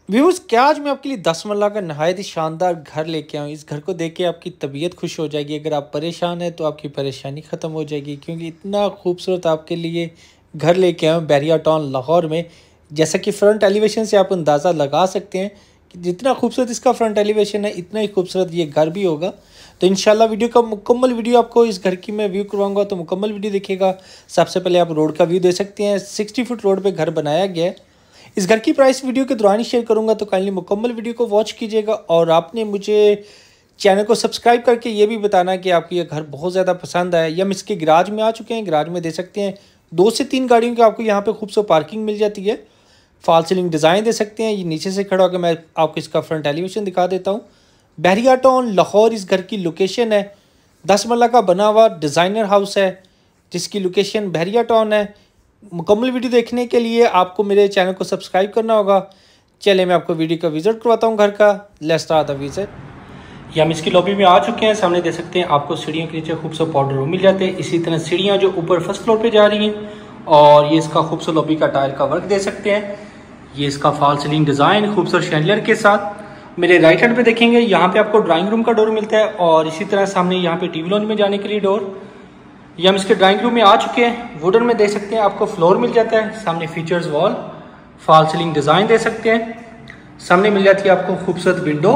Viewers, क्या आज मैं आपके लिए 10 मरला का नहायत ही शानदार घर लेके आऊँ। इस घर को देख के आपकी तबीयत खुश हो जाएगी। अगर आप परेशान हैं तो आपकी परेशानी ख़त्म हो जाएगी, क्योंकि इतना खूबसूरत आपके लिए घर लेके आऊँ बैरिया टाउन लाहौर में। जैसा कि फ्रंट एलिवेशन से आप अंदाज़ा लगा सकते हैं कि जितना खूबसूरत इसका फ्रंट एलिवेशन है, इतना ही खूबसूरत ये घर भी होगा। तो इंशाल्लाह वीडियो का मुकम्मल वीडियो आपको इस घर की मैं व्यू करवाऊंगा, तो मुकम्मल वीडियो देखिएगा। सबसे पहले आप रोड का व्यू दे सकते हैं। 60 फुट रोड पे घर बनाया गया है। इस घर की प्राइस वीडियो के दौरान ही शेयर करूंगा, तो काइंडली मुकम्मल वीडियो को वॉच कीजिएगा। और आपने मुझे चैनल को सब्सक्राइब करके ये भी बताना कि आपको ये घर बहुत ज़्यादा पसंद आया। या हम इसके गराज में आ चुके हैं, गराज में दे सकते हैं 2 से 3 गाड़ियों की आपको यहाँ पे खूबसूरत पार्किंग मिल जाती है। फॉल सीलिंग डिज़ाइन दे सकते हैं। ये नीचे से खड़ा होकर मैं आपको इसका फ्रंट एलिवेशन दिखा देता हूँ। बैरिया टाउन लाहौर इस घर की लोकेशन है। 10 मरला का बना हुआ डिज़ाइनर हाउस है, जिसकी लोकेशन बैरिया टाउन है। मुकम्मल वीडियो देखने के लिए आपको मेरे चैनल को सब्सक्राइब करना होगा। चलिए मैं आपको वीडियो का विजिट करवाता हूँ घर का। Let's start the visit. ये हम इसकी लॉबी में आ चुके हैं। सामने देख सकते हैं आपको सीढ़ियों के नीचे खूबसूरत पाउडर रूम मिल जाते हैं। इसी तरह सीढ़ियाँ जो ऊपर फर्स्ट फ्लोर पे जा रही हैं, और ये इसका खूबसूरत लॉबी का टाइल का वर्क दे सकते हैं। ये इसका फॉल सीलिंग डिज़ाइन खूबसूरत शैंडलियर के साथ। मेरे राइट हैंड पे देखेंगे, यहाँ पे आपको ड्राइंग रूम का डोर मिलता है, और इसी तरह सामने यहाँ पे टीवी लॉन्ज में जाने के लिए डोर। ये हम इसके ड्राइंग रूम में आ चुके हैं। वुडन में देख सकते हैं आपको फ्लोर मिल जाता है। सामने features wall, fall ceiling design दे सकते हैं। सामने मिल जाती है आपको खूबसूरत विंडो।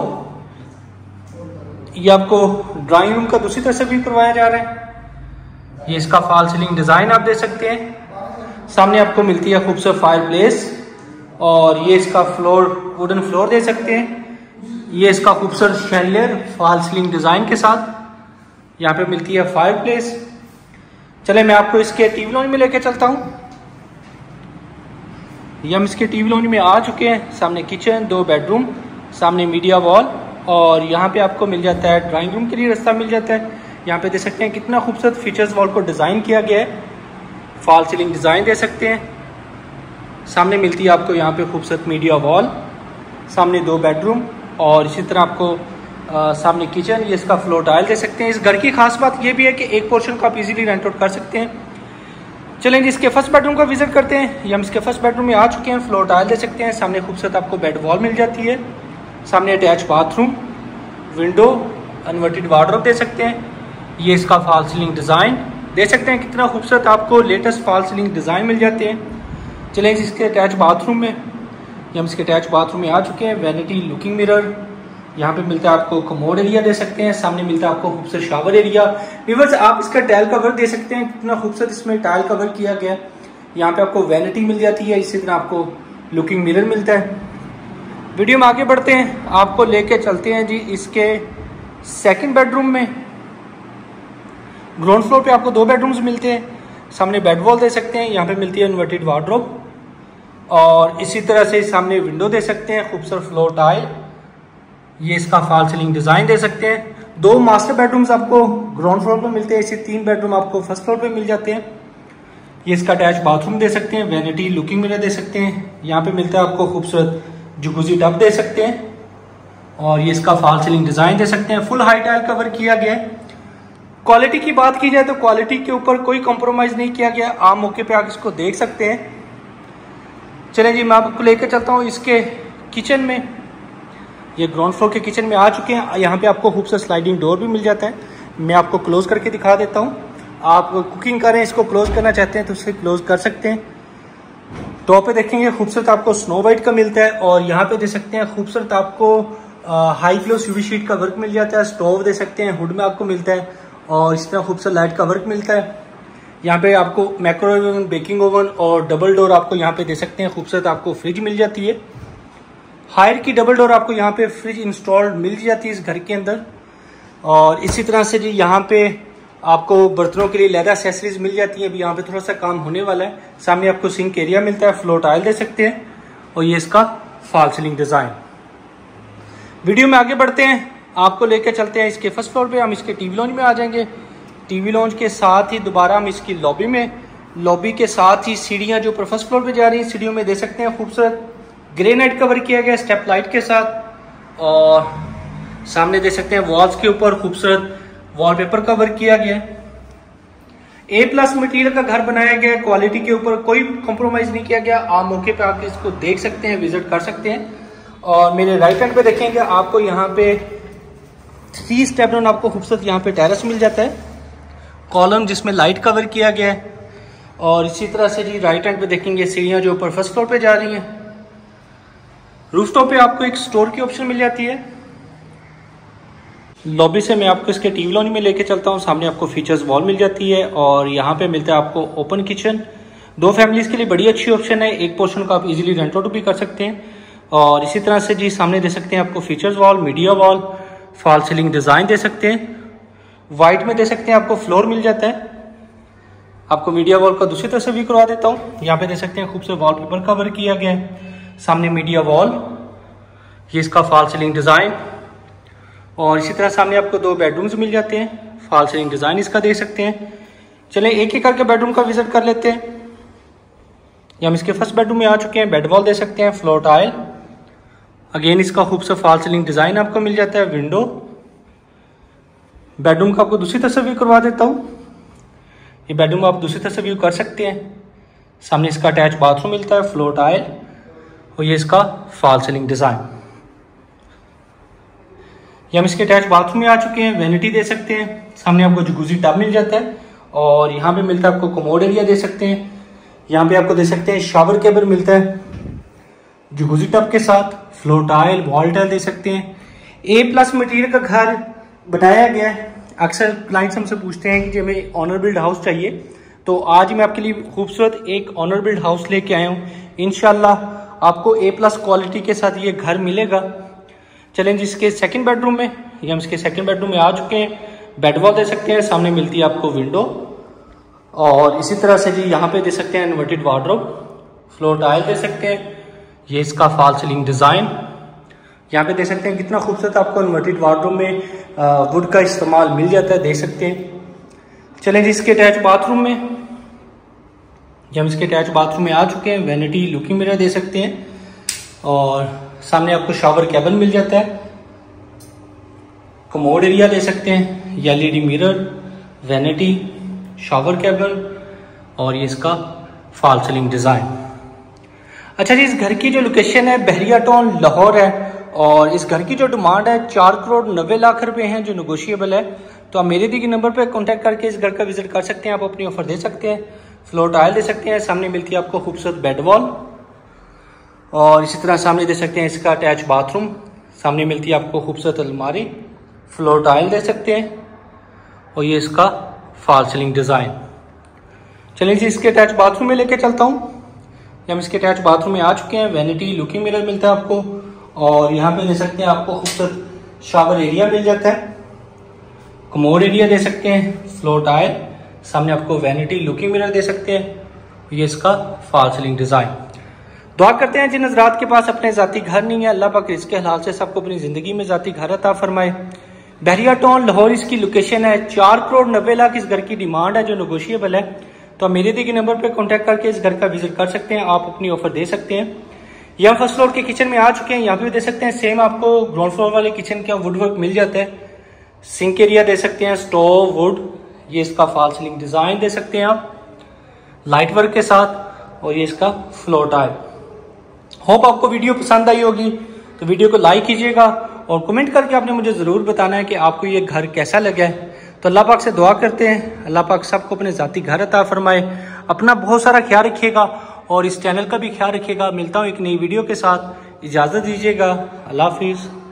ये आपको ड्राइंग रूम का दूसरी तरफ से भी करवाया जा रहा है। ये इसका फॉल सीलिंग डिज़ाइन आप दे सकते हैं। सामने आपको मिलती है खूबसूरत फायर प्लेस, और ये इसका फ्लोर वुडन फ्लोर दे सकते हैं। ये इसका खूबसूरत शैंडलियर फॉल सीलिंग डिज़ाइन के साथ यहाँ पे मिलती है फायर प्लेस। चले मैं आपको इसके टीवी लॉन्ज में लेके चलता हूँ। ये हम इसके टीवी लॉन्ज में आ चुके हैं। सामने किचन, 2 बेडरूम, सामने मीडिया वॉल, और यहाँ पे आपको मिल जाता है ड्राइंग रूम के लिए रास्ता मिल जाता है। यहाँ पे देख सकते हैं कितना खूबसूरत फीचर्स वॉल को डिज़ाइन किया गया है। फॉल सीलिंग डिज़ाइन दे सकते हैं। सामने मिलती है आपको यहाँ पे खूबसूरत मीडिया वॉल, सामने 2 बेडरूम, और इसी तरह आपको सामने किचन। ये इसका फ्लोर टाइल दे सकते हैं। इस घर की खास बात ये भी है कि एक पोर्शन को आप इजीली रेंट आउट कर सकते हैं। चलेंगे इसके फर्स्ट बेडरूम का विजिट करते हैं। ये हम इसके फर्स्ट बेडरूम में आ चुके हैं। फ्लोर टाइल दे सकते हैं। सामने खूबसूरत आपको बेड वॉल मिल जाती है। सामने attach bathroom, window, inverted wardrobe दे सकते हैं। ये इसका फॉल सीलिंग डिज़ाइन दे सकते हैं। कितना खूबसूरत आपको लेटेस्ट फॉल सीलिंग डिज़ाइन मिल जाते हैं। चलेंगे इसके अटैच बाथरूम में। ये हम इसके अटैच बाथरूम में आ चुके हैं। वैनिटी लुकिंग मिरर, यहाँ पे मिलता है आपको कमोड एरिया दे सकते हैं। सामने मिलता है आपको खूबसूरत शावर एरिया। व्यूअर्स, आप इसका टाइल का वर्क दे सकते हैं। कितना खूबसूरत इसमें टाइल का वर्क किया गया है। यहाँ पे आपको वैनिटी मिल जाती है। इसी तरह आपको लुकिंग मिरर मिलता है। वीडियो में आगे बढ़ते हैं, आपको लेके चलते हैं जी इसके सेकेंड बेडरूम में। ग्राउंड फ्लोर पे आपको 2 बेडरूम्स मिलते हैं। सामने बेड वॉल दे सकते हैं। यहाँ पे मिलती है इन्वर्टेड वार्डरोब, और इसी तरह से सामने विंडो दे सकते हैं। खूबसूरत फ्लोर टाइल। ये इसका फॉल सीलिंग डिज़ाइन दे सकते हैं। 2 मास्टर बेडरूम्स आपको ग्राउंड फ्लोर पे मिलते हैं। इसी 3 बेडरूम आपको फर्स्ट फ्लोर पे मिल जाते हैं। ये इसका अटैच बाथरूम दे सकते हैं। वैनिटी लुकिंग मिरर दे सकते हैं। यहाँ पे मिलता है आपको खूबसूरत जकूज़ी टब दे सकते हैं, और ये इसका फॉल सीलिंग डिज़ाइन दे सकते हैं। फुल हाई टाइल कवर किया गया है। क्वालिटी की बात की जाए तो क्वालिटी के ऊपर कोई कॉम्प्रोमाइज़ नहीं किया गया। आप मौके पर आप इसको देख सकते हैं। चलें जी, मैं आपको लेकर चलता हूँ इसके किचन में। ये ग्राउंड फ्लोर के किचन में आ चुके हैं। यहाँ पे आपको खूबसूरत स्लाइडिंग डोर भी मिल जाता है। मैं आपको क्लोज करके दिखा देता हूँ। आप कुकिंग करें, इसको क्लोज करना चाहते हैं तो उसे क्लोज कर सकते हैं। टॉप पे देखेंगे खूबसूरत आपको स्नो वाइट का मिलता है, और यहाँ पे दे सकते हैं खूबसूरत आपको हाई ग्लोस यूवी शीट का वर्क मिल जाता है। स्टोव दे सकते हैं, हुड में आपको मिलता है, और इस तरह खूबसूरत लाइट का वर्क मिलता है। यहाँ पे आपको माइक्रोवेव ओवन, बेकिंग ओवन, और डबल डोर आपको यहाँ पे दे सकते हैं। खूबसूरत आपको फ्रिज मिल जाती है। हायर की डबल डोर आपको यहाँ पे फ्रिज इंस्टॉल्ड मिल जाती है इस घर के अंदर। और इसी तरह से जी यहाँ पे आपको बर्तनों के लिए लेदर एक्सेसरीज मिल जाती है। अभी यहाँ पे थोड़ा सा काम होने वाला है। सामने आपको सिंक एरिया मिलता है। फ्लोर टाइल दे सकते हैं, और ये इसका फॉल सीलिंग डिज़ाइन। वीडियो में आगे बढ़ते हैं, आपको लेकर चलते हैं इसके फर्स्ट फ्लोर पे। हम इसके टीवी लॉन्ज में आ जाएंगे। टीवी लॉन्ज के साथ ही दोबारा हम इसकी लॉबी में, लॉबी के साथ ही सीढ़ियाँ जो ऊपर फर्स्ट फ्लोर पे जा रही हैं, सीढ़ियों में दे सकते हैं खूबसूरत ग्रेनाइट कवर किया गया स्टेप लाइट के साथ। और सामने दे सकते हैं वॉल्स के ऊपर खूबसूरत वॉलपेपर का वर्क किया गया है। A+ मटेरियल का घर बनाया गया है। क्वालिटी के ऊपर कोई कॉम्प्रोमाइज नहीं किया गया। आप मौके पे आके इसको देख सकते हैं, विजिट कर सकते हैं। और मेरे राइट हैंड पे देखेंगे आपको यहाँ पे 3 स्टेप डाउन आपको खूबसूरत यहाँ पे टेरेस मिल जाता है, कॉलम जिसमें लाइट कवर किया गया है। और इसी तरह से जी राइट हैंड पे देखेंगे सीढ़ियाँ जो ऊपर फर्स्ट फ्लोर पे जा रही हैं। रूफटॉप पे आपको एक स्टोर की ऑप्शन मिल जाती है। लॉबी से मैं आपको इसके टीवी लॉन्ज में लेके चलता हूँ। सामने आपको फीचर्स वॉल मिल जाती है और यहाँ पे मिलता है आपको ओपन किचन। 2 फैमिलीज के लिए बड़ी अच्छी ऑप्शन है। एक पोर्शन को आप इजीली रेंट आउट भी कर सकते हैं। और इसी तरह से जी सामने दे सकते हैं आपको features wall, media wall, fall ceiling design दे सकते हैं। वाइट में दे सकते हैं आपको फ्लोर मिल जाता है। आपको मीडिया वॉल का दूसरी तरह से भी करवा देता हूँ। यहाँ पे दे सकते हैं खूबसूरत वॉलपेपर कवर किया गया है। सामने मीडिया वॉल, ये इसका फॉल सीलिंग डिजाइन। और इसी तरह सामने आपको 2 बेडरूम्स मिल जाते हैं। फॉल सीलिंग डिजाइन इसका दे सकते हैं। चलें एक एक करके बेडरूम का विजिट कर लेते हैं। ये हम इसके फर्स्ट बेडरूम में आ चुके हैं। बेड वॉल दे सकते हैं, फ्लोर टाइल। अगेन इसका खूबसूरत फॉल सीलिंग डिजाइन आपको मिल जाता है। विंडो, बेडरूम का आपको दूसरी तरह से व्यू करवा देता हूँ। ये बेडरूम आप दूसरी तरह से व्यू कर सकते हैं। सामने इसका अटैच बाथरूम मिलता है, फ्लोर टाइल और ये इसका फॉल सीलिंग डिजाइन। ये हम इसके अटैच बाथरूम में आ चुके हैं। वैनिटी दे सकते हैं। सामने आपको जकूजी टब मिल जाता है और यहाँ पे मिलता है आपको कमोड एरिया दे सकते हैं। यहाँ पे आपको दे सकते हैं शावर केबिन मिलता है जकूजी टब के साथ। फ्लोर टाइल, वॉल टाइल दे सकते हैं। A+ मटेरियल का घर बनाया गया है। अक्सर क्लाइंट्स हमसे पूछते हैं कि हमें ऑनर बिल्ड हाउस चाहिए, तो आज मैं आपके लिए खूबसूरत एक ऑनर बिल्ड हाउस लेके आया हूँ। इंशाल्लाह आपको A+ क्वालिटी के साथ ये घर मिलेगा। चलें जिसके सेकंड बेडरूम में, ये हम इसके सेकंड बेडरूम में आ चुके हैं। बेड वॉल दे सकते हैं। सामने मिलती है आपको विंडो और इसी तरह से जी यहाँ पे दे सकते हैं इन्वर्टेड वार्डरोब। फ्लोर टाइल दे सकते हैं। ये इसका फॉल सीलिंग डिजाइन यहाँ पे दे सकते हैं। कितना खूबसूरत आपको इन्वर्टेड वार्डरोब में वुड का इस्तेमाल मिल जाता है, देख सकते हैं। चलें जी इसके अटैच बाथरूम में, ये हम इसके अटैच बाथरूम में आ चुके हैं। वैनिटी, लुकिंग मिरर दे सकते हैं और सामने आपको शावर केबिन मिल जाता है। कमोड एरिया दे सकते हैं। LED mirror, vanity, shower cabin और ये इसका फॉल सीलिंग डिजाइन। अच्छा जी, इस घर की जो लोकेशन है बहरिया टाउन लाहौर है और इस घर की जो डिमांड है 4,90,00,000 रुपए हैं जो नेगोशिएबल है। तो आप मेरे दी के नंबर पर कॉन्टैक्ट करके इस घर का विजिट कर सकते हैं। आप अपनी ऑफर दे सकते हैं। फ्लोर टाइल दे सकते हैं। सामने मिलती है आपको खूबसूरत बेड वॉल और इसी तरह सामने दे सकते हैं इसका अटैच बाथरूम। सामने मिलती है आपको खूबसूरत अलमारी। फ्लोर टाइल दे सकते हैं और ये इसका फॉल सीलिंग डिजाइन। चलिए जी इसके अटैच बाथरूम में लेके चलता हूँ। हम इसके अटैच बाथरूम में आ चुके हैं। वैनिटी, लुकिंग मिरर मिलता है आपको और यहाँ पे दे सकते हैं आपको खूबसूरत शावर एरिया मिल जाता है। कमोड एरिया दे सकते हैं। फ्लोर टाइल, सामने आपको वैनिटी, लुकिंग मिरर दे सकते हैं। ये इसका फॉल सीलिंग डिजाइन। दुआ करते हैं जिन हज़रात के पास अपने जाती घर नहीं है, अल्लाह पाक रिज़्क़ हलाल से सबको अपनी जिंदगी में जाती घर अता फरमाए। बहरिया टाउन लाहौर इसकी लोकेशन है। 4,90,00,000 इस घर की डिमांड है जो नेगोशिएबल है। तो आप मेरे दिए गए नंबर पर कॉन्टैक्ट करके इस घर का विजिट कर सकते हैं। आप अपनी ऑफर दे सकते हैं। ये हम फर्स्ट फ्लोर के किचन में आ चुके हैं। यहाँ पे भी दे सकते हैं सेम आपको ग्राउंड फ्लोर वाले किचन के वुड वर्क मिल जाता है। सिंक एरिया दे सकते हैं, स्टोव, वुड, ये इसका फॉल सीलिंग डिजाइन दे सकते हैं आप लाइट वर्क के साथ और ये इसका फ्लोर टाइल। होप आपको वीडियो पसंद आई होगी, तो वीडियो को लाइक कीजिएगा और कमेंट करके आपने मुझे ज़रूर बताना है कि आपको ये घर कैसा लगा है। तो अल्लाह पाक से दुआ करते हैं अल्लाह पाक सबको अपने ज़ाती घर अता फरमाए। अपना बहुत सारा ख्याल रखिएगा और इस चैनल का भी ख्याल रखिएगा। मिलता हूँ एक नई वीडियो के साथ। इजाज़त दीजिएगा। अल्लाह हाफिज़।